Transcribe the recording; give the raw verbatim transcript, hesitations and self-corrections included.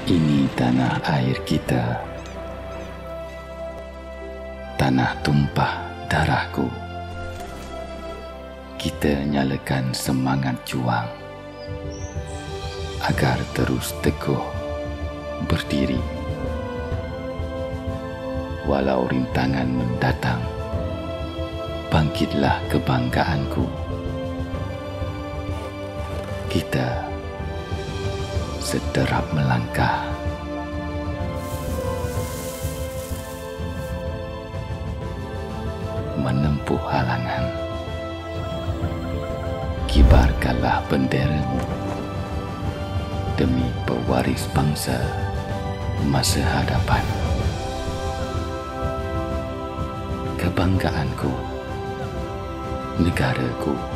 Ini tanah air kita, tanah tumpah darahku. Kita nyalakan semangat juang agar terus teguh berdiri. Walau rintangan mendatang, bangkitlah kebanggaanku. Kita sederap melangkah, menempuh halangan. Kibarkanlah benderamu demi pewaris bangsa masa hadapan. Kebanggaanku, negaraku.